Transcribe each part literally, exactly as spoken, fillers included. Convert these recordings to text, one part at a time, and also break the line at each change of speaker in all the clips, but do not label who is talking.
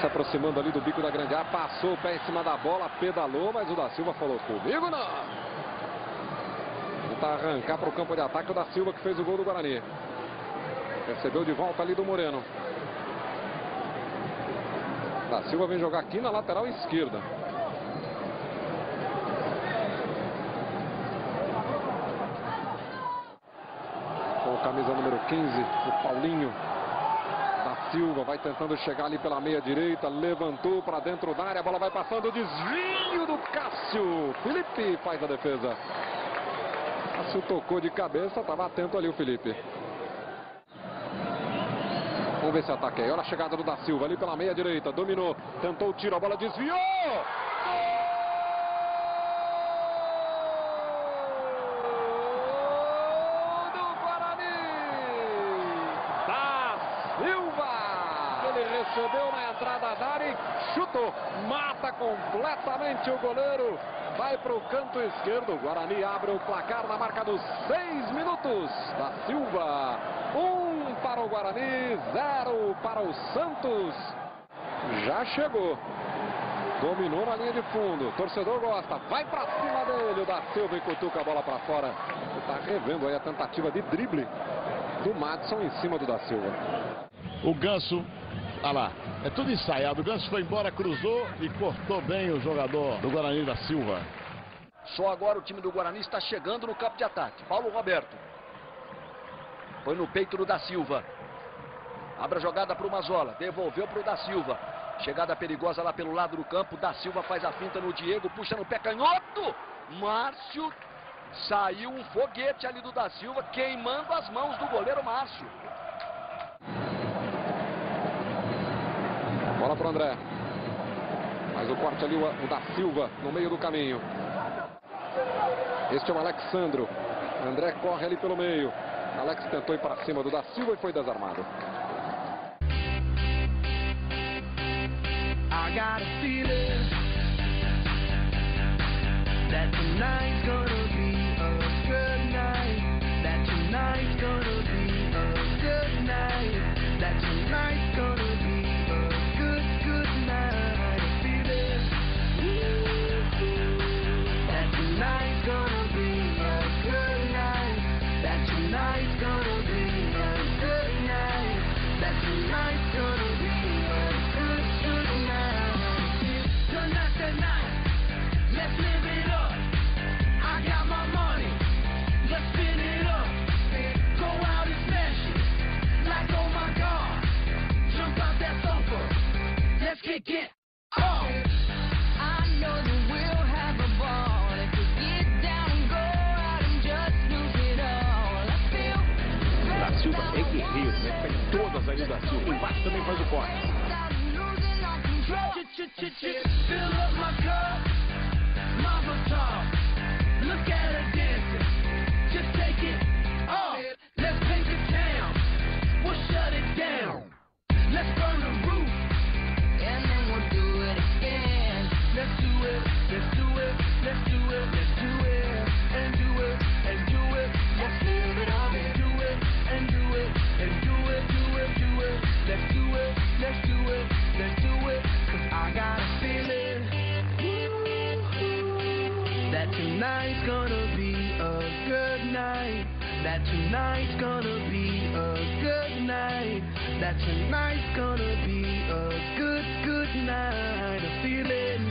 se aproximando ali do bico da grande área, passou o pé em cima da bola, pedalou, mas o da Silva falou, comigo não. Tentar arrancar para o campo de ataque o da Silva, que fez o gol do Guarani. Recebeu de volta ali do Moreno. Da Silva vem jogar aqui na lateral esquerda. Com o camisa número quinze, o Paulinho. Da Silva vai tentando chegar ali pela meia direita, levantou para dentro da área, a bola vai passando, desvio do Cássio. Felipe faz a defesa. Cássio tocou de cabeça, estava atento ali o Felipe. Vamos ver se ataque aí. Olha a chegada do da Silva ali pela meia direita, dominou, tentou o tiro, a bola desviou. Recebeu na entrada da área e chutou, mata completamente o goleiro, vai para o canto esquerdo. O Guarani abre o placar na marca dos seis minutos. Da Silva, um para o Guarani, zero para o Santos. Já chegou, dominou na linha de fundo, o torcedor gosta, vai para cima dele, o da Silva e cutuca a bola para fora. Está revendo aí a tentativa de drible do Madison em cima do da Silva.
O Ganso, olha lá, é tudo ensaiado. O Ganso foi embora, cruzou e cortou bem o jogador do Guarani da Silva.
Só agora o time do Guarani está chegando no campo de ataque. Paulo Roberto. Foi no peito do da Silva. Abre a jogada para o Mazola. Devolveu para o da Silva. Chegada perigosa lá pelo lado do campo. Da Silva faz a finta no Diego. Puxa no pé canhoto. Márcio. Saiu um foguete ali do da Silva, queimando as mãos do goleiro Márcio.
Bola para o André. Mas o corte ali, o, o da Silva, no meio do caminho. Este é o Alexandro. André corre ali pelo meio. Alex tentou ir para cima do da Silva e foi desarmado. I got a feeling that tonight's gonna be a good night. That tonight's gonna be a good night. That tonight's gonna be get oh. I know that we'll have a ball if we get down and go out and just lose it all. I feel da Silva é guerreiro, né? Pega todas ali da Silva. Embaixo também faz o corte. Fill up my cup, mama talk. Look at her dancing. Just take it off. Let's paint the town. We'll shut it down. Let's burn the roof. Let's do it, let's do it, let's do it, let's do it, and do it, and do it, let's live it up and do it, and do it, and do it, do it, do it, let's do it, let's do it, let's do it, cause I got a feeling that tonight's gonna be a good night, that tonight's gonna be a good night, that tonight's gonna be a good, good night, a feeling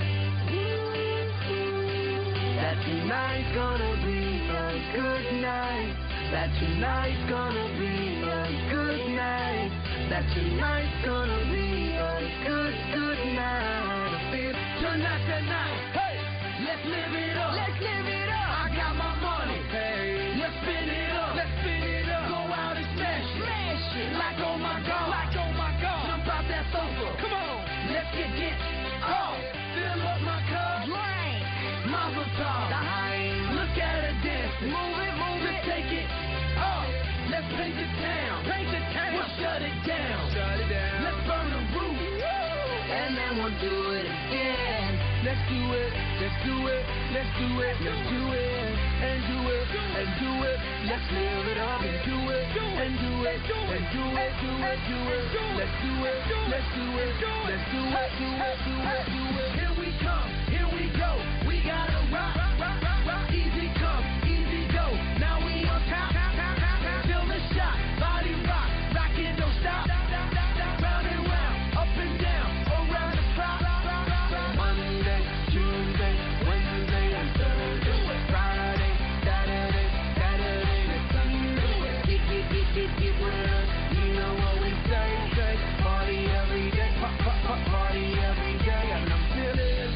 that tonight's gonna be a good night. That tonight's gonna be a good night. That tonight's gonna be a good, good night. I feel tonight, tonight. Hey, let's live it up. Let's live it up. I got my money. Hey, let's spin it up. Let's spin it up. Go out and smash it. Smash it. Like oh my God. Like oh my God. Jump out that sofa. Come on. Let's get get. Oh, fill up my cup. Drink. Mazel tov. Look at her dancing. Move it, move it. Let's take it off. Let's paint the town. Paint the town. We'll shut it down. Shut it down. Let's burn the roof. And then we'll do it again. Let's do it. Let's do it. Let's do it. Let's do it. And do it. And do it. Let's live it up and do it. And do it. Let's do it, do it, do it. Let's do it, let's do it. Let's do it, do it, do it, do it. Here we come, here we go. We gotta rock, rock, rock, rock. Easy come, easy go. Now we on top, top, top, top, top. Feel the shot, body rock, rockin', don't stop. Round and round, up and down, around the clock. Monday, Tuesday, Wednesday, and Thursday. Friday, Saturday, Saturday, and Sunday. Keep, keep, keep, keep, keep with us. You know what we say, say. Party every day, pop, pop, pop, party every day. And I'm feeling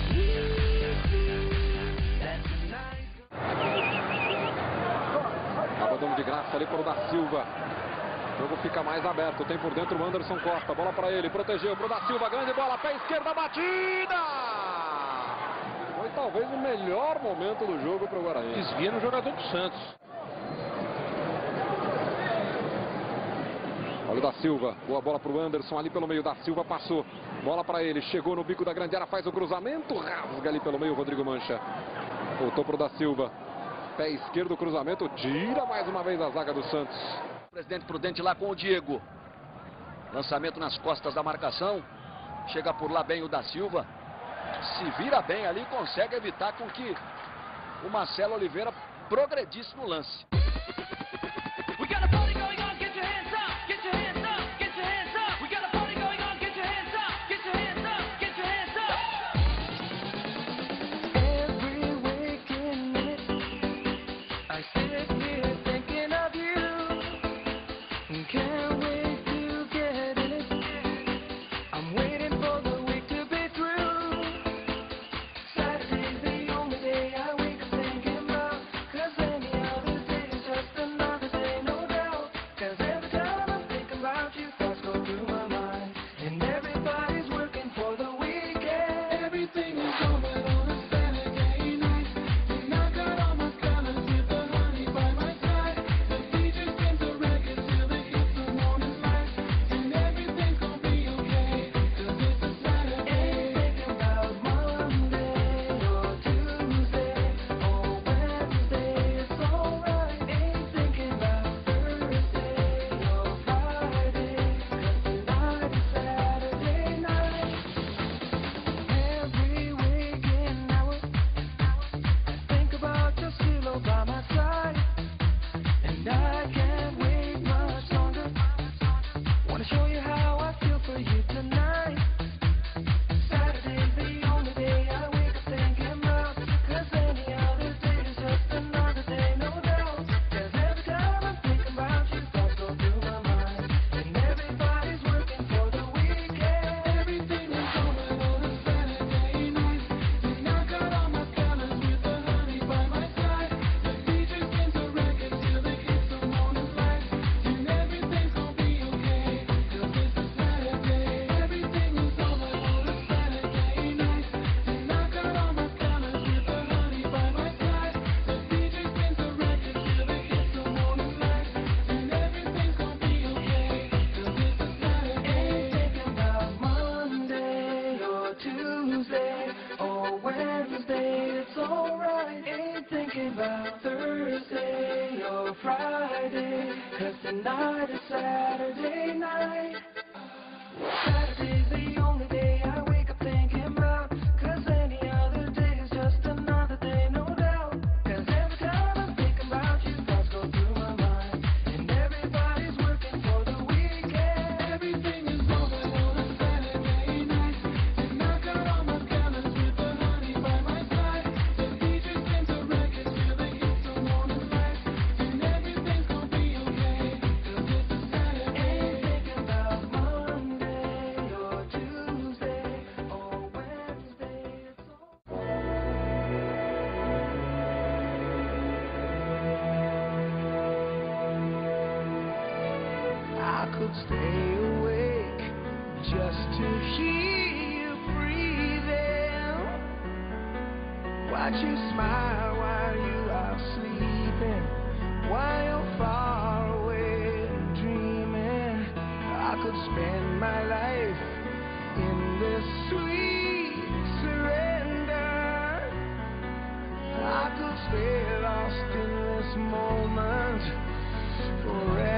that's a nice.
Acabou de graça ali para o Da Silva. O jogo fica mais aberto. Tem por dentro o Anderson Costa. Bola para ele. Protegeu para o Da Silva. Grande bola. Pé esquerda. Batida! Foi talvez o melhor momento do jogo para o Guarani.
Desvia no jogador do Santos.
Olha o Da Silva. Boa bola para o Anderson. Ali pelo meio. Da Silva passou. Bola para ele. Chegou no bico da grande área. Faz o cruzamento. Rasga ali pelo meio. Rodrigo Mancha. Voltou para o Da Silva. Pé esquerdo. Cruzamento. Tira mais uma vez a zaga do Santos.
Presidente Prudente lá com o Diego. Lançamento nas costas da marcação. Chega por lá bem o Da Silva. Se vira bem ali, consegue evitar com que o Marcelo Oliveira progredisse no lance.
We got a party going on, get your hands up, get your hands up, get your hands up. We got a party going on, get your hands up, get your hands up, get your hands up. Every waking minute, I sit here thinking of you. Can't wait to get in it. I'm waiting for the week to be through. Saturday's the only day I wake up thinking about. Cause any other day is just another day, no doubt. Cause every time I'm thinking about you, thoughts go through my mind. And everybody's working for the weekend. Everything is going on a Saturday night. And I got all my colors with the honey by my side. The D J spins the record till they hit the morning light. And everything's gonna be okay. Cause it's a Saturday. Ain't thinking about Monday or Tuesday or Wednesday. It's alright. Ain't thinking about Thursday or Friday. Cause tonight is Saturday night. Every waking hour, I think about just you by my side. And I can't wait much longer. Wanna show you how I feel for you tonight. Saturday's the only day I wake up thinking about. Cause any other day is just another day, no doubt. Cause every time I'm thinking about you, thoughts go through my mind. And everybody's working for the weekend. Everything is going on a Saturday night. And I got all my colors with the honey by my side. The D J spins the record till they hit the morning light. And everything's gonna be okay. Cause it's a Saturday. Everything is over on a Saturday night. And I got all my colors with the honey by my side. The D J spins the record till they hit the morning light. And everything's gonna be okay. Cause it's a Saturday. Ain't thinking about Monday or Tuesday or Wednesday. It's alright. Ain't thinking about Thursday or Friday. Cause tonight is Saturday night. Saturday's the only day I wake up thinking about. Cause any other day is just another day, no doubt. Cause every time I'm thinking about you, thoughts go through my mind. And everybody's working for the weekend. Everything is going on a Saturday night. And I got all my colors with the honey by my side. The D J spins the record till they hit the morning light. And everything's gonna be okay. Cause it's a Saturday. Ain't thinking about Monday or Tuesday or Wednesday. It's all I could stay awake just to hear you breathing. Watch you smile while you are sleeping, while you're far away dreaming. I could spend my life in this sweet surrender. I could stay lost in this moment forever.